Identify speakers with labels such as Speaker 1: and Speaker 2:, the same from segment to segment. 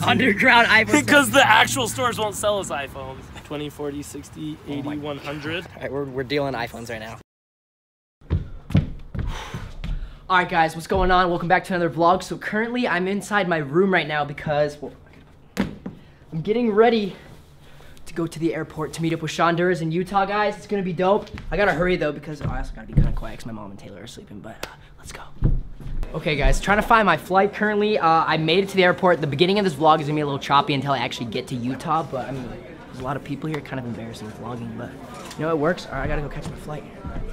Speaker 1: Underground iPhone.
Speaker 2: Because the actual stores won't sell us iPhones. 20, 40, 60, 80, 100.
Speaker 1: All right, we're dealing iPhones right now. All right, guys, what's going on? Welcome back to another vlog. So currently, I'm inside my room right now because I'm getting ready to go to the airport to meet up with Shonduras in Utah, guys. It's gonna be dope. I gotta hurry though because I also gotta be kind of quiet because my mom and Taylor are sleeping. But let's go. Okay, guys, trying to find my flight currently. I made it to the airport. The beginning of this vlog is gonna be a little choppy until I actually get to Utah. But I mean, there's a lot of people here. Kind of embarrassing vlogging, but you know it works. All right, I gotta go catch my flight.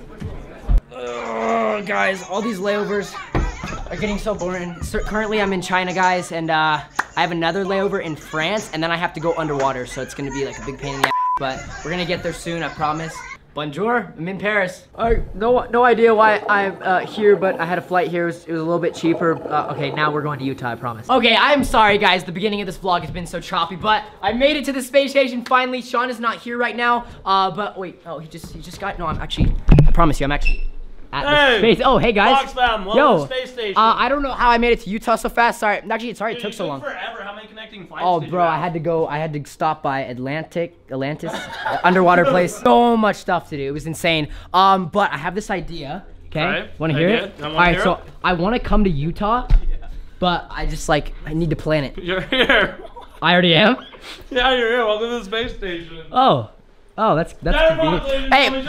Speaker 1: Guys, all these layovers are getting so boring. So currently, I'm in China, guys, and I have another layover in France, and then I have to go underwater, so it's gonna be like a big pain in the ass, but we're gonna get there soon, I promise. Bonjour, I'm in Paris. No idea why I'm here, but I had a flight here. It was a little bit cheaper. Okay, now we're going to Utah, I promise. Okay, I'm sorry, guys. The beginning of this vlog has been so choppy, but I made it to the space station finally. Sean is not here right now, but wait, oh, he just got, no, I'm actually, I promise you, I'm actually at the space. Oh, hey guys.
Speaker 2: Fox fam, welcome to the space station.
Speaker 1: I don't know how I made it to Utah so fast. Sorry, actually, sorry it took so long.
Speaker 2: Forever. How many connecting flights?
Speaker 1: Oh, bro, I had to stop by Atlantis, underwater place. So much stuff to do. It was insane. But I have this idea. Okay,
Speaker 2: right.
Speaker 1: Want to hear it? All right, so I want to come to Utah, but I just I need to plan it.
Speaker 2: You're here.
Speaker 1: I already am.
Speaker 2: Yeah, you're here. Welcome to the space station.
Speaker 1: Oh, that's convenient. Hey,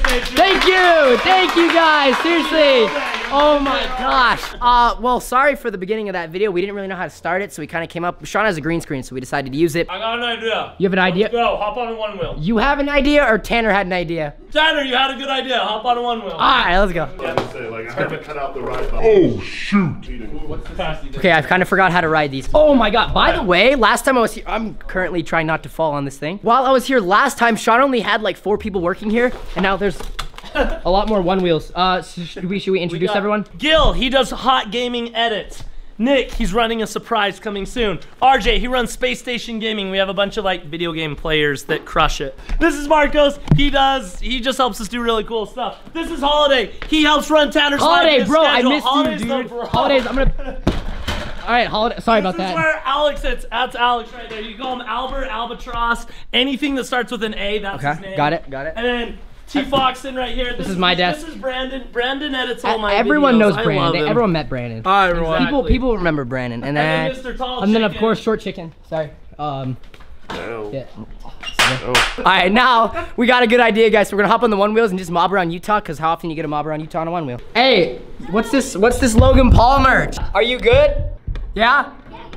Speaker 1: thank you guys, seriously. Oh my gosh. Well, sorry for the beginning of that video. We didn't really know how to start it, so we kind of came up. Sean has a green screen, so we decided to use it.
Speaker 2: I got an idea.
Speaker 1: You have an idea?
Speaker 2: Let's go, hop on one wheel.
Speaker 1: You have an idea, or Tanner had an idea?
Speaker 2: Tanner, you had a good idea. Hop on one wheel.
Speaker 1: All right, let's go.
Speaker 3: I haven't cut out the ride button. Oh shoot.
Speaker 1: Okay, I kind of forgot how to ride these. Oh my god, by the way, last time I was here, I'm currently trying not to fall on this thing. While I was here last time, Sean only had like 4 people working here, and now there's a lot more one wheels. Should we introduce everyone?
Speaker 2: Gil, he does hot gaming edits. Nick, he's running a surprise coming soon. RJ, he runs Space Station Gaming. We have a bunch of like video game players that crush it. This is Marcos. He just helps us do really cool stuff. This is Holiday. He helps run Tanner's
Speaker 1: Holiday, bro,
Speaker 2: schedule.
Speaker 1: I missed you, dude. Holidays, I'm gonna. All right, Holiday. Sorry about that.
Speaker 2: This is where Alex sits. That's Alex right there. You can call him Albert, Albatross, anything that starts with an A. That's his name.
Speaker 1: Got it.
Speaker 2: And then T Foxon right here.
Speaker 1: This is my desk.
Speaker 2: This is Brandon. Brandon edits all my
Speaker 1: Everyone
Speaker 2: videos.
Speaker 1: knows Brandon. Everyone met Brandon.
Speaker 2: Exactly.
Speaker 1: People remember Brandon. And then
Speaker 2: Mr. Tall
Speaker 1: and then of
Speaker 2: Chicken.
Speaker 1: course Short Chicken. Sorry. Yeah. All right, now we got a good idea, guys. So we're gonna hop on the one wheels and just mob around Utah. Cause how often you get a mob around Utah on a one wheel? Hey, what's this Logan Paul merch? Are you good? Yeah?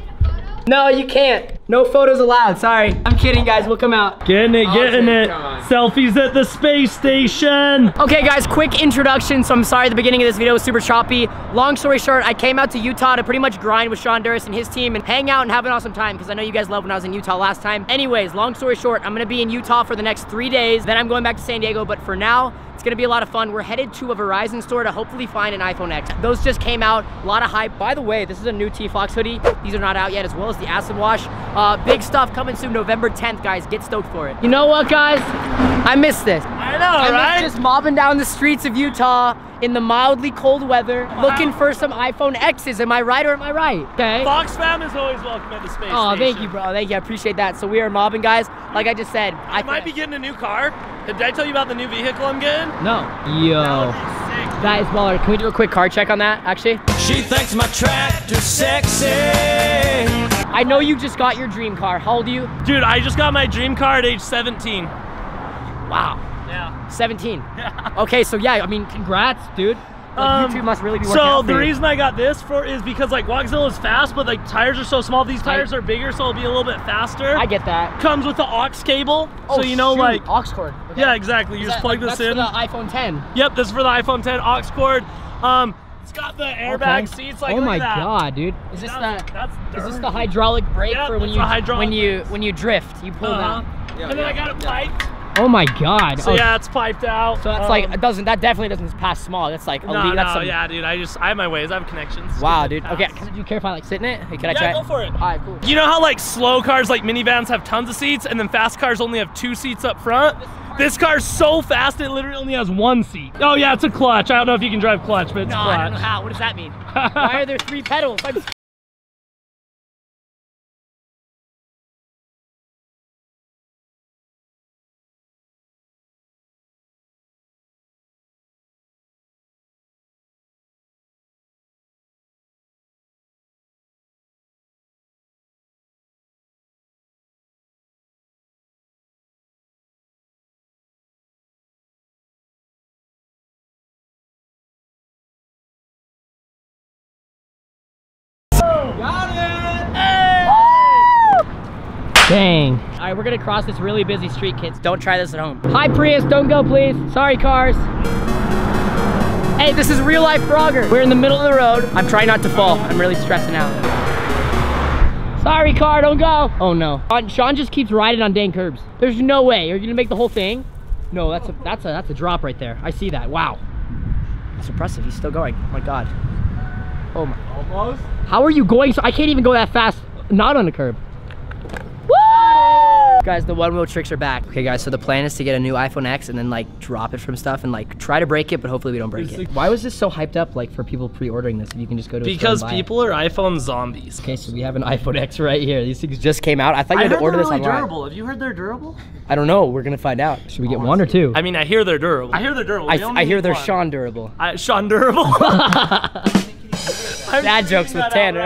Speaker 1: No, you can't. No photos allowed. Sorry. I'm kidding, guys. We'll come out.
Speaker 2: Getting it. Selfies at the space station.
Speaker 1: Okay, guys, quick introduction. So I'm sorry the beginning of this video was super choppy. Long story short, I came out to Utah to pretty much grind with Shonduras and his team and hang out and have an awesome time because I know you guys loved when I was in Utah last time. Anyways, long story short, I'm gonna be in Utah for the next 3 days. Then I'm going back to San Diego, but for now, it's gonna be a lot of fun. We're headed to a Verizon store to hopefully find an iPhone X. Those just came out, a lot of hype. By the way, this is a new T-Fox hoodie. These are not out yet, as well as the acid wash. Big stuff coming soon, November 10th, guys. Get stoked for it. You know what, guys? I miss this.
Speaker 2: I know, right?
Speaker 1: I miss just mobbing down the streets of Utah in the mildly cold weather, looking for some iPhone X's. Am I right or am I right? Okay.
Speaker 2: Fox fam is always welcome at the space
Speaker 1: Oh,
Speaker 2: station.
Speaker 1: thank you, bro. Thank you. I appreciate that. So we are mobbing, guys. Like I just said,
Speaker 2: I might be getting a new car. Did I tell you about the new vehicle I'm getting?
Speaker 1: No. Yo.
Speaker 2: That would be sick.
Speaker 1: That is baller. Can we do a quick car check on that, actually?
Speaker 4: She thinks my tractor's sexy.
Speaker 1: I know you just got your dream car. How old are you?
Speaker 2: Dude, I just got my dream car at age 17.
Speaker 1: Wow.
Speaker 2: Yeah.
Speaker 1: 17.
Speaker 2: Yeah.
Speaker 1: Okay, so yeah, I mean, congrats, dude. Like, YouTube must really be working out
Speaker 2: So
Speaker 1: for
Speaker 2: the
Speaker 1: you.
Speaker 2: reason I got this is because like Walkzilla is fast, but like tires are so small. These tires are bigger, so it'll be a little bit faster.
Speaker 1: I get that.
Speaker 2: Comes with the aux cable, so you know,
Speaker 1: shoot,
Speaker 2: like
Speaker 1: aux cord. Okay.
Speaker 2: Yeah, exactly. You just plug this in.
Speaker 1: That's for the iPhone 10.
Speaker 2: Yep, this is for the iPhone 10 aux cord. It's got the airbag seats. Like,
Speaker 1: oh my
Speaker 2: look at that.
Speaker 1: god, dude! Is this the hydraulic brake
Speaker 2: Yeah,
Speaker 1: for when you drift? You pull that.
Speaker 2: And then I got it piped.
Speaker 1: Oh my god!
Speaker 2: So yeah, it's piped out.
Speaker 1: So that's like that definitely doesn't pass small. That's like
Speaker 2: yeah, dude. I have my ways. I have connections.
Speaker 1: Wow, dude. Okay, do you care if I like sit in it? Hey, can I try?
Speaker 2: Yeah, go for it.
Speaker 1: All right, cool.
Speaker 2: You know how like slow cars like minivans have tons of seats, and then fast cars only have 2 seats up front? This car's so fast it literally only has 1 seat. Oh yeah, it's a clutch. I don't know if you can drive clutch, but it's clutch.
Speaker 1: I don't know how. What does that mean? Why are there 3 pedals? Dang. All right, we're gonna cross this really busy street, kids. Don't try this at home. Hi, Prius, don't go, please. Sorry, cars. Hey, this is real life Frogger. We're in the middle of the road. I'm trying not to fall. I'm really stressing out. Sorry, car, don't go. Oh no. Sean just keeps riding on dang curbs. There's no way. You're gonna make the whole thing? No, that's a drop right there. I see that. Wow. That's impressive. He's still going. Oh my God. Oh my. Almost. How are you going? So I can't even go that fast. Not on the curb. Woo! Guys, the one wheel tricks are back. Okay guys, so the plan is to get a new iPhone X and then like drop it from stuff and like try to break it, but hopefully we don't break it. Why was this so hyped up like for people pre-ordering this if you can just go to a store
Speaker 2: Because
Speaker 1: and buy
Speaker 2: people are iPhone zombies.
Speaker 1: Okay, so we have an iPhone X right here. These things just came out. I thought you had to order this online.
Speaker 2: Durable. Have you heard they're durable?
Speaker 1: I don't know. We're gonna find out. Should we get one or two?
Speaker 2: I mean, I hear they're durable. I hear they're durable.
Speaker 1: I hear they're Sean durable.
Speaker 2: Sean durable.
Speaker 1: Dad jokes with Tanner.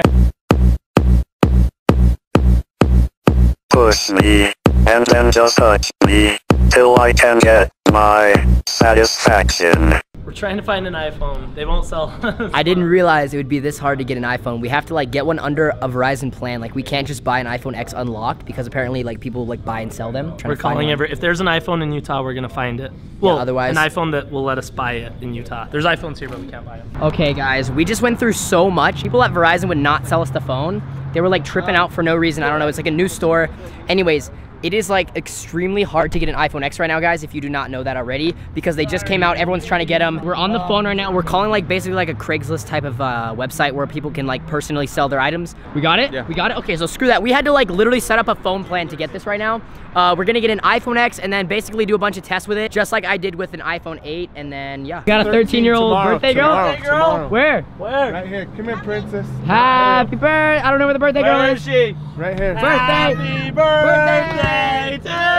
Speaker 5: Push me, and then just touch me, till I can get my satisfaction.
Speaker 2: We're trying to find an iPhone. They won't sell.
Speaker 1: I didn't realize it would be this hard to get an iPhone. We have to like get one under a Verizon plan. Like we can't just buy an iPhone X unlocked because apparently like people like buy and sell them.
Speaker 2: We're calling if there's an iPhone in Utah, we're gonna find it. Well,
Speaker 1: yeah, otherwise,
Speaker 2: an iPhone that will let us buy it in Utah. There's iPhones here, but we can't buy them.
Speaker 1: Okay guys, we just went through so much. People at Verizon would not sell us the phone. They were like tripping out for no reason. I don't know, it's like a new store. Anyways, it is like extremely hard to get an iPhone X right now, guys, if you do not know that already, because they just came out, everyone's trying to get them. We're on the phone right now. We're calling like basically like a Craigslist type of website where people can like personally sell their items. We got it? Yeah. We got it? Okay, so screw that. We had to like literally set up a phone plan to get this right now. We're gonna get an iPhone X and then basically do a bunch of tests with it, just like I did with an iPhone 8, and then yeah. Got a 13-year-old birthday girl?
Speaker 3: Tomorrow.
Speaker 1: Where?
Speaker 3: Right here. Come here, princess.
Speaker 1: Happy birthday. I don't know where the birthday girl is.
Speaker 2: she?
Speaker 3: Right here.
Speaker 1: Birthday.
Speaker 2: Happy birthday to you.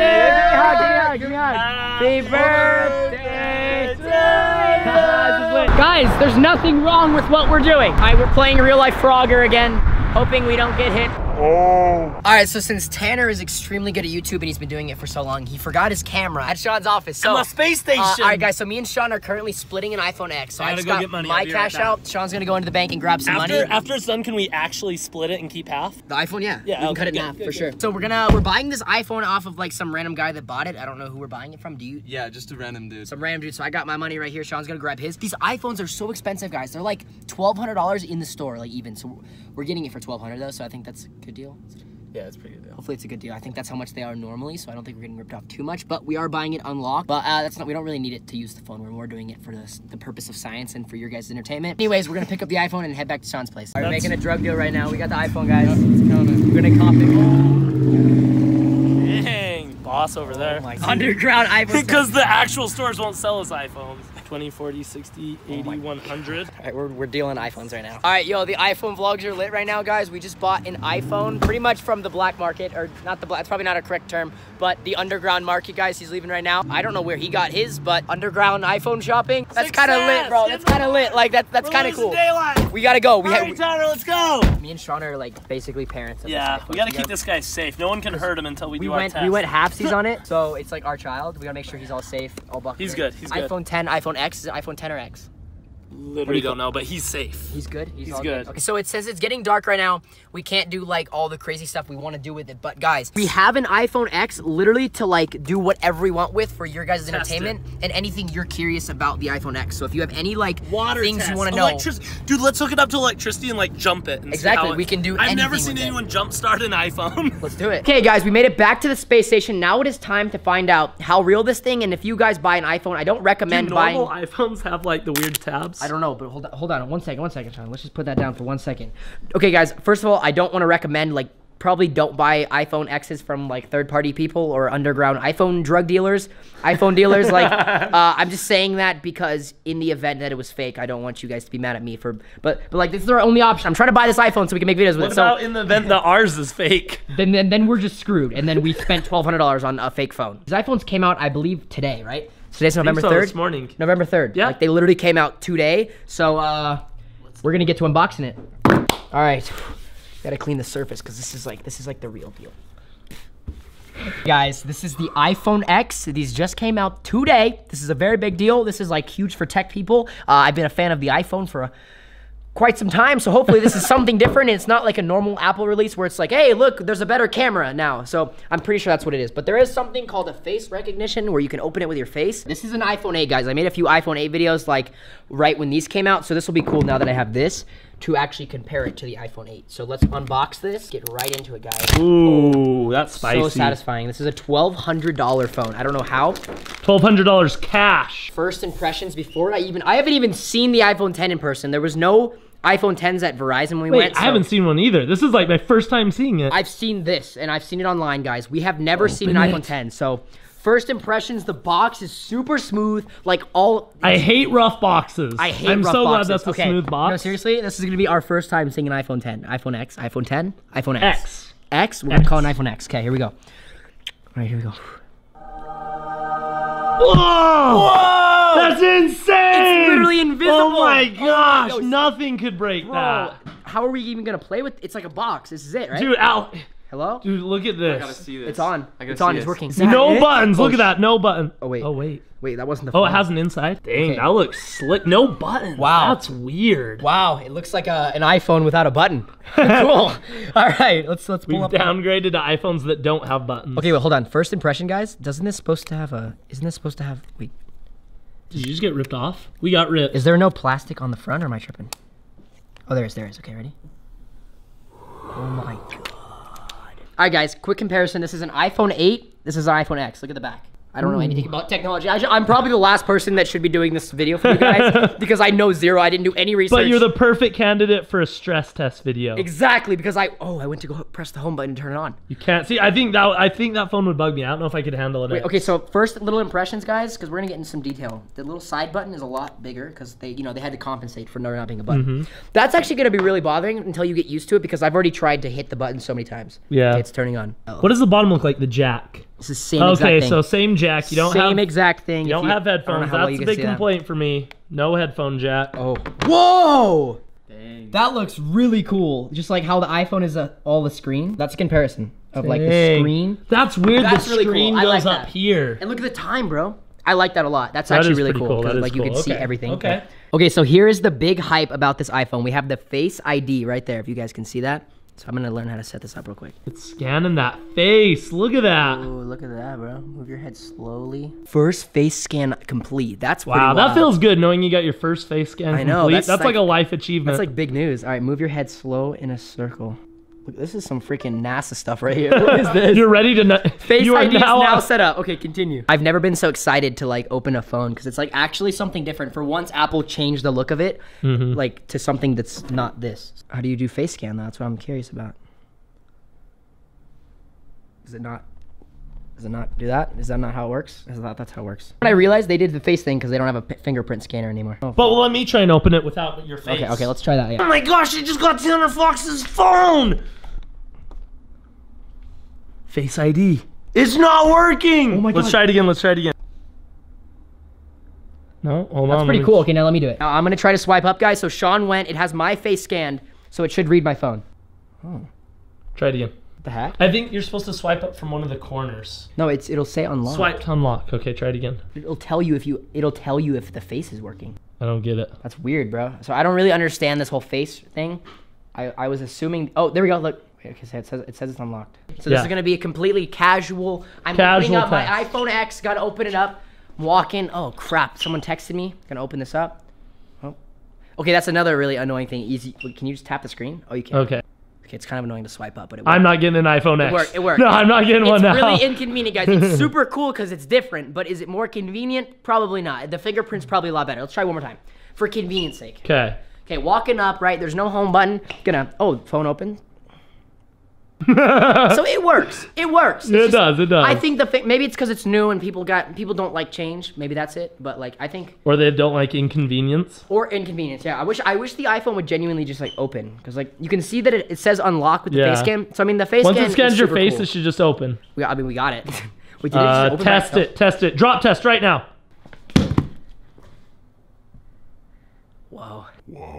Speaker 1: Yeah, give me a hug. Happy birthday to you. Guys, there's nothing wrong with what we're doing. All right, we're playing real life Frogger again, hoping we don't get hit.
Speaker 3: Oh.
Speaker 1: All right, so since Tanner is extremely good at YouTube and he's been doing it for so long, he forgot his camera at Sean's office. So,
Speaker 2: I'm a space station.
Speaker 1: All right, guys, so me and Sean are currently splitting an iPhone X. So I just got my cash out. Sean's gonna go into the bank and grab some money.
Speaker 2: After it's done, can we actually split it and keep half?
Speaker 1: The iPhone, yeah.
Speaker 2: Yeah,
Speaker 1: we can cut it in half for sure. So we're buying this iPhone off of like some random guy that bought it. I don't know who we're buying it from. Do you?
Speaker 6: Yeah, just a random dude.
Speaker 1: Some random dude. So I got my money right here. Sean's gonna grab his. These iPhones are so expensive, guys. They're like $1,200 in the store, like even. So we're getting it for $1,200 though. So I think that's a good deal.
Speaker 2: Yeah, it's a pretty good deal.
Speaker 1: Hopefully it's a good deal. I think that's how much they are normally, so I don't think we're getting ripped off too much, but we are buying it unlocked. But we don't really need it to use the phone. We're more doing it for the purpose of science and for your guys' entertainment. Anyways, we're gonna pick up the iPhone and head back to Sean's place. We're making a drug deal right now. We got the iPhone, guys. It's coming. We're gonna cop it.
Speaker 2: Dang, boss over there.
Speaker 1: Oh my God. Underground iPhone.
Speaker 2: Because the actual stores won't sell us iPhones. 20, 40, 60, 80, 100.
Speaker 1: All right, we're dealing iPhones right now. All right, yo, the iPhone vlogs are lit right now, guys. We just bought an iPhone pretty much from the black market, or not the black, it's probably not a correct term, but the underground market, guys. He's leaving right now. I don't know where he got his, but underground iPhone shopping, that's kind of lit, bro. That's kind of lit. Like, that's kind of cool.
Speaker 2: Daylight.
Speaker 1: We gotta go.
Speaker 2: Hurry, Tyler, let's go.
Speaker 1: Me and Sean are like basically parents of
Speaker 2: Yeah,
Speaker 1: this iPhone.
Speaker 2: we gotta keep this guy safe. No one can hurt him until we do our test.
Speaker 1: We went halfsies on it, so it's like our child. We gotta make sure he's all safe, all buckled.
Speaker 2: He's good, he's good.
Speaker 1: iPhone 10, iPhone X, is it iPhone 10 or X?
Speaker 2: Literally don't know, but he's safe.
Speaker 1: He's good?
Speaker 2: He's good.
Speaker 1: Okay, so it says it's getting dark right now. We can't do like all the crazy stuff we want to do with it, but guys, we have an iPhone X literally to like do whatever we want with for your guys' entertainment and anything you're curious about the iPhone X. So if you have any like things you want to know.
Speaker 2: Dude, let's hook it up to electricity and like jump it. And
Speaker 1: exactly, we can do anything.
Speaker 2: I've never seen anyone jump start an iPhone.
Speaker 1: Let's do it. Okay guys, we made it back to the space station. Now it is time to find out how real this thing, and if you guys buy an iPhone, I don't recommend buying.
Speaker 2: Normal iPhones have like the weird tabs?
Speaker 1: I don't know, but hold on one second, Sean. Let's just put that down for 1 second. Okay guys, first of all, I don't want to recommend, like, probably don't buy iPhone X's from like third-party people or underground iPhone drug dealers, iPhone dealers. Like, I'm just saying that because in the event that it was fake, I don't want you guys to be mad at me for, but like this is our only option. I'm trying to buy this iPhone so we can make videos with it.
Speaker 2: What about in the event that ours is fake?
Speaker 1: Then we're just screwed, and then we spent $1,200 on a fake phone. These iPhones came out, I believe, today, right? Today's November 3rd?
Speaker 2: This morning.
Speaker 1: November 3rd.
Speaker 2: Yeah.
Speaker 1: Like, they literally came out today. So, we're gonna get to unboxing it. All right. Gotta clean the surface, because this is like the real deal. Guys, this is the iPhone X. These just came out today. This is a very big deal. This is like huge for tech people. I've been a fan of the iPhone for quite some time, so hopefully this is something different. And it's not like a normal Apple release where it's like, hey, look, there's a better camera now. So I'm pretty sure that's what it is. But there is something called a face recognition where you can open it with your face. This is an iPhone 8, guys. I made a few iPhone 8 videos like right when these came out, so this will be cool now that I have this to actually compare it to the iPhone 8. So let's unbox this, get right into it, guys.
Speaker 2: Ooh, that's spicy.
Speaker 1: So satisfying. This is a $1,200 phone. I don't know how.
Speaker 2: $1,200 cash.
Speaker 1: First impressions before I haven't even seen the iPhone 10 in person. There was no iPhone 10s at Verizon when we went.
Speaker 2: I haven't seen one either. This is like my first time seeing it.
Speaker 1: I've seen this, and I've seen it online, guys. We have never seen an iPhone 10, so first impressions, the box is super smooth, like all...
Speaker 2: I hate rough boxes.
Speaker 1: I hate
Speaker 2: I'm
Speaker 1: rough
Speaker 2: so
Speaker 1: boxes.
Speaker 2: glad that's a smooth box.
Speaker 1: No, seriously, this is gonna be our first time seeing an iPhone 10. iPhone X, iPhone 10, iPhone X.
Speaker 2: X.
Speaker 1: X? We're gonna call it an iPhone X. Okay, here we go. All right, here we go.
Speaker 2: Whoa! That's insane!
Speaker 1: It's literally invisible!
Speaker 2: Oh my gosh,
Speaker 1: God.
Speaker 2: nothing could break
Speaker 1: Bro,
Speaker 2: that.
Speaker 1: how are we even gonna play with... It's like a box. This is it, right?
Speaker 2: Dude,
Speaker 1: Hello?
Speaker 2: Dude, look at this.
Speaker 6: I gotta see this.
Speaker 1: It's on.
Speaker 6: I gotta
Speaker 1: It's on.
Speaker 6: see
Speaker 1: It's
Speaker 6: this.
Speaker 1: working.
Speaker 2: No buttons. Look at that. No button.
Speaker 1: Oh, wait.
Speaker 2: Oh, wait.
Speaker 1: Wait, that wasn't the
Speaker 2: Oh,
Speaker 1: phone.
Speaker 2: it has an inside? Dang,
Speaker 1: Okay.
Speaker 2: that looks slick. No buttons.
Speaker 1: Wow.
Speaker 2: That's weird.
Speaker 1: Wow, it looks like an iPhone without a button. Cool. All right, let's
Speaker 2: We've
Speaker 1: pull up.
Speaker 2: downgraded to iPhones that don't have buttons.
Speaker 1: Okay, well, hold on. First impression, guys. Isn't this supposed to have? Wait,
Speaker 2: Did you just get ripped off? We got ripped.
Speaker 1: is there no plastic on the front, or am I tripping? Oh, there is. Okay, ready? Oh my god. All right, guys. Quick comparison. This is an iPhone 8. This is an iPhone X. Look at the back. I don't know anything about technology. I'm probably the last person that should be doing this video for you guys because I know zero. I didn't do any research.
Speaker 2: But you're the perfect candidate for a stress test video.
Speaker 1: Exactly, because I went to go press the home button and turn it on.
Speaker 2: You can't see. I think that phone would bug me. I don't know if I could handle it.
Speaker 1: Wait, okay, so first little impressions, guys, because we're gonna get into some detail. The little side button is a lot bigger because they had to compensate for there not being a button. That's actually gonna be really bothering until you get used to it because I've already tried to hit the button so many times.
Speaker 2: Yeah.
Speaker 1: Okay, it's turning on.
Speaker 2: What does the bottom look like? The jack.
Speaker 1: It's the same exact thing.
Speaker 2: Okay, so same jack. You don't
Speaker 1: same
Speaker 2: have
Speaker 1: exact thing.
Speaker 2: You don't have headphones. That's a big
Speaker 1: that.
Speaker 2: complaint for me. No headphone jack.
Speaker 1: Oh. Whoa! Dang. That looks really cool. Just like how the iPhone is all the screen. That's a comparison of like the
Speaker 2: Dang.
Speaker 1: screen.
Speaker 2: That's weird.
Speaker 1: That's
Speaker 2: the
Speaker 1: really cool.
Speaker 2: screen
Speaker 1: I like
Speaker 2: goes up
Speaker 1: that.
Speaker 2: here.
Speaker 1: And look at the time, bro. I like that a lot. That's
Speaker 2: That
Speaker 1: actually
Speaker 2: is
Speaker 1: really
Speaker 2: pretty
Speaker 1: cool.
Speaker 2: cool. That is
Speaker 1: Like you
Speaker 2: cool.
Speaker 1: can see
Speaker 2: Okay.
Speaker 1: everything.
Speaker 2: Okay.
Speaker 1: Okay, so here is the big hype about this iPhone. We have the Face ID right there, if you guys can see that. So I'm gonna learn how to set this up real quick.
Speaker 2: It's scanning that face. Look at that.
Speaker 1: Oh, look at that, bro. Move your head slowly. First face scan complete. That's pretty
Speaker 2: Wow, that
Speaker 1: wild.
Speaker 2: feels good knowing you got your first face scan
Speaker 1: I know,
Speaker 2: complete.
Speaker 1: that's
Speaker 2: Like
Speaker 1: like-
Speaker 2: a life achievement.
Speaker 1: That's like big news. All right, move your head slow in a circle. Look, this is some freaking NASA stuff right here. What is this?
Speaker 2: You're ready to.
Speaker 1: Face
Speaker 2: you are
Speaker 1: ID is now
Speaker 2: now
Speaker 1: set up. Okay, continue. I've never been so excited to like open a phone because it's like actually something different. For once, Apple changed the look of it, like to something that's not this. How do you do face scan though? That's what I'm curious about. Does it not do that? Is that not how it works? I thought that's how it works. But I realized they did the face thing because they don't have a fingerprint scanner anymore. Oh,
Speaker 2: But let me try and open it without your face.
Speaker 1: okay, let's try that.
Speaker 2: Oh
Speaker 1: Yeah.
Speaker 2: my gosh! It just got Tanner Fox's phone. Face ID. It's not working.
Speaker 1: Oh my
Speaker 2: Let's
Speaker 1: God.
Speaker 2: try it again. Let's try it again. No, hold on.
Speaker 1: That's pretty
Speaker 2: let me-
Speaker 1: cool. Okay, now let me do it. Now I'm gonna try to swipe up, guys. So Sean went. It has my face scanned, so it should read my phone.
Speaker 2: Try it again.
Speaker 1: The heck?
Speaker 2: I think you're supposed to swipe up from one of the corners.
Speaker 1: No, it'll say unlock.
Speaker 2: Swipe to unlock. Okay, try it again.
Speaker 1: It'll tell you if the face is working.
Speaker 2: I don't get it.
Speaker 1: That's weird, bro. So I don't really understand this whole face thing. I was assuming. Oh, there we go. Look. Okay, so it says it's unlocked. So this
Speaker 2: Yeah.
Speaker 1: is gonna be a completely casual. I'm
Speaker 2: Casual
Speaker 1: opening up my
Speaker 2: test.
Speaker 1: iPhone X. Gotta open it up. I'm walking. Oh crap! Someone texted me. Gonna open this up. Oh. Okay, that's another really annoying thing. Easy. Wait, can you just tap the screen? Oh, you can.
Speaker 2: Okay.
Speaker 1: Okay, it's kind of annoying to swipe up, but it works.
Speaker 2: I'm not getting an iPhone X.
Speaker 1: It worked.
Speaker 2: No, I'm not getting one now.
Speaker 1: It's really inconvenient, guys. It's super cool because it's different, but is it more convenient? Probably not. The fingerprint's probably a lot better. Let's try one more time for convenience sake.
Speaker 2: Okay.
Speaker 1: Okay, walking up, right? There's no home button. Phone open. So it works. It works.
Speaker 2: It does.
Speaker 1: I think maybe it's because it's new and people don't like change. Maybe that's it. But like I think
Speaker 2: Or they don't like inconvenience.
Speaker 1: or inconvenience. Yeah, I wish the iPhone would genuinely just like open because like you can see that it says unlock with the
Speaker 2: Yeah.
Speaker 1: face scan. So I mean the face
Speaker 2: Once
Speaker 1: scan
Speaker 2: it scans
Speaker 1: is
Speaker 2: your
Speaker 1: super
Speaker 2: face,
Speaker 1: cool.
Speaker 2: it should just open.
Speaker 1: we got it. Wait, did it just open by
Speaker 2: Test
Speaker 1: itself?
Speaker 2: Test it. Drop test right now.
Speaker 1: Whoa.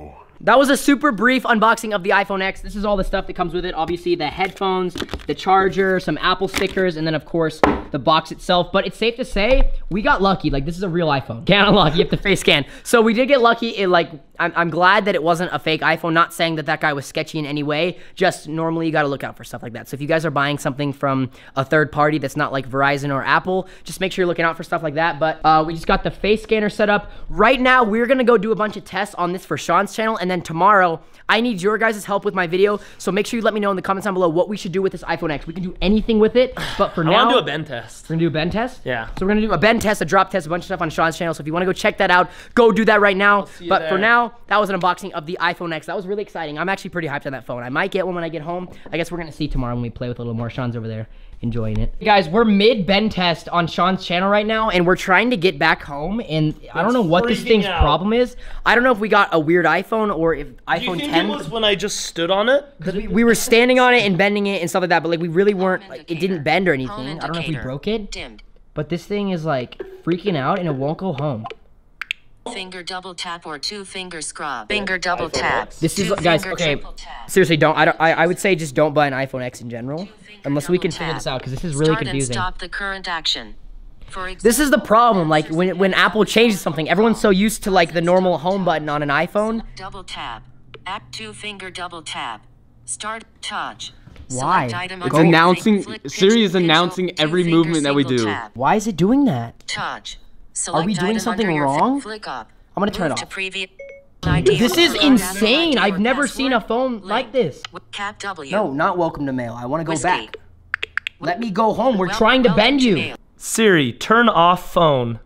Speaker 1: that was a super brief unboxing of the iPhone X. This is all the stuff that comes with it. Obviously, the headphones, the charger, some Apple stickers, and then, of course, the box itself. But it's safe to say, we got lucky. Like, this is a real iPhone. Can't unlock, you have to face scan. So we did get lucky. It, like, I'm glad that it wasn't a fake iPhone. Not saying that that guy was sketchy in any way. Just normally, you got to look out for stuff like that. So if you guys are buying something from a third party that's not like Verizon or Apple, just make sure you're looking out for stuff like that. But we just got the face scanner set up. Right now, we're going to go do a bunch of tests on this for Sean's channel. And then tomorrow, I need your guys' help with my video. So make sure you let me know in the comments down below what we should do with this iPhone X. We can do anything with it. But for now,
Speaker 2: I want to do a bend test.
Speaker 1: We're going to do a bend test?
Speaker 2: Yeah.
Speaker 1: So we're going to do a bend test, a drop test, a bunch of stuff on Sean's channel. So if you want to go check that out, go do that right now. But for now, that was an unboxing of the iPhone X. That was really exciting. I'm actually pretty hyped on that phone. I might get one when I get home. I guess we're going to see tomorrow when we play with a little more. Sean's over there enjoying it. Hey guys, we're mid bend test on Sean's channel right now, and we're trying to get back home, and I don't know what this thing's problem is. I don't know if we got a weird iPhone or if iPhone 10.
Speaker 2: Do you think it was when I just stood on it?
Speaker 1: Because we were standing on it and bending it and stuff like that, but like we really weren't, like, it didn't bend or anything. I don't know if we broke it, but this thing is like freaking out and it won't go home.
Speaker 6: Finger double tap or 2-finger scrub. Finger double tap.
Speaker 1: This is, guys, okay, seriously, I would say just don't buy an iPhone X in general, unless we can figure this out, because this is really confusing.
Speaker 6: Stop the current action.
Speaker 1: This is the problem, like when Apple changes something, everyone's so used to like the normal home button on an iPhone.
Speaker 6: Double tap. Act 2-finger double tap. Start touch.
Speaker 1: Why?
Speaker 7: It's announcing, Siri is announcing every movement that we do.
Speaker 1: Why is it doing that?
Speaker 6: Touch.
Speaker 1: Are we doing something wrong?
Speaker 6: Flick up.
Speaker 1: I'm gonna turn it off. This is insane. I've never seen a phone like this.
Speaker 6: Cap W.
Speaker 1: No, not welcome to mail. I want to go back. Let me go home. We're trying to bend you.
Speaker 2: Siri, turn off phone.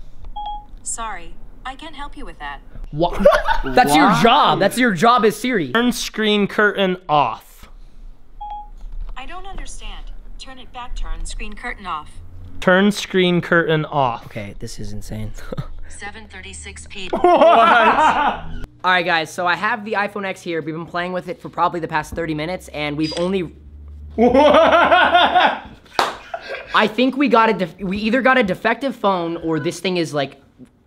Speaker 8: Sorry, I can't help you with that.
Speaker 1: What? That's your job. That's your job as Siri.
Speaker 2: Turn screen curtain off.
Speaker 8: I don't understand. Turn it back, turn screen curtain off.
Speaker 2: Turn screen curtain off.
Speaker 1: Okay, this is insane.
Speaker 6: 7:36 p.m.
Speaker 1: All right, guys, so I have the iPhone X here. We've been playing with it for probably the past 30 minutes, and we've only... I think we either got a defective phone, or this thing is like...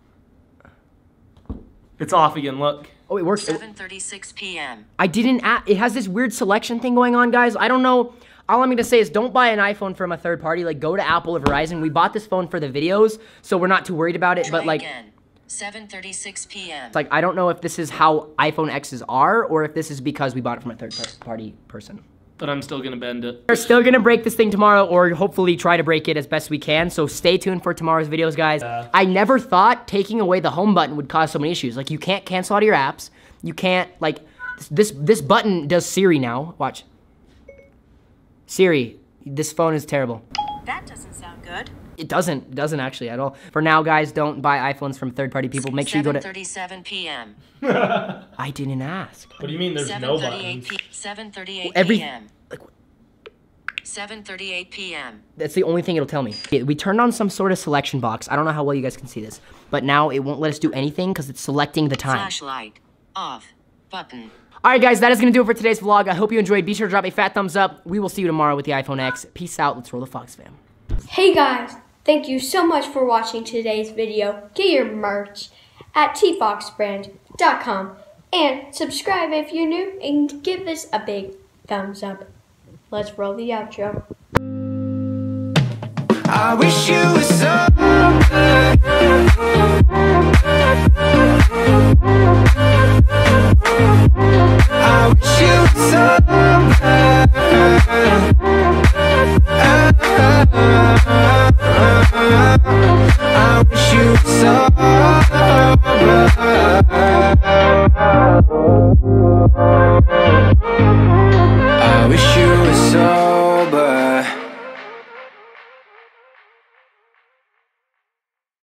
Speaker 2: It's off again, look.
Speaker 1: Oh, it works.
Speaker 6: 7:36 p.m.
Speaker 1: I didn't... It has this weird selection thing going on, guys. I don't know... All I'm gonna say is don't buy an iPhone from a third party. Like, go to Apple or Verizon. We bought this phone for the videos, so we're not too worried about it. But like,
Speaker 6: 7:36 p.m.
Speaker 1: It's like, I don't know if this is how iPhone X's are, or if this is because we bought it from a third party person.
Speaker 2: But I'm still gonna bend it.
Speaker 1: We're still gonna break this thing tomorrow, or hopefully try to break it as best we can. So stay tuned for tomorrow's videos, guys. I never thought taking away the home button would cause so many issues. Like, you can't cancel out of your apps. You can't, like, this button does Siri now. Watch. Siri, this phone is terrible.
Speaker 8: That doesn't sound good.
Speaker 1: It doesn't actually at all. For now, guys, don't buy iPhones from third-party people. Make sure you go to...
Speaker 6: 7:37 p.m.
Speaker 1: I didn't ask.
Speaker 2: What do you mean there's no buttons?
Speaker 6: 7:38 p.m. 7:38 p.m.
Speaker 1: That's the only thing it'll tell me. We turned on some sort of selection box. I don't know how well you guys can see this, but now it won't let us do anything because it's selecting the time.
Speaker 6: Flashlight off button.
Speaker 1: All right, guys, that is going to do it for today's vlog. I hope you enjoyed. Be sure to drop a fat thumbs up. We will see you tomorrow with the iPhone X. Peace out. Let's roll the Fox fam.
Speaker 9: Hey, guys. Thank you so much for watching today's video. Get your merch at tfoxbrand.com and subscribe if you're new and give this a big thumbs up. Let's roll the outro.
Speaker 4: I wish you were so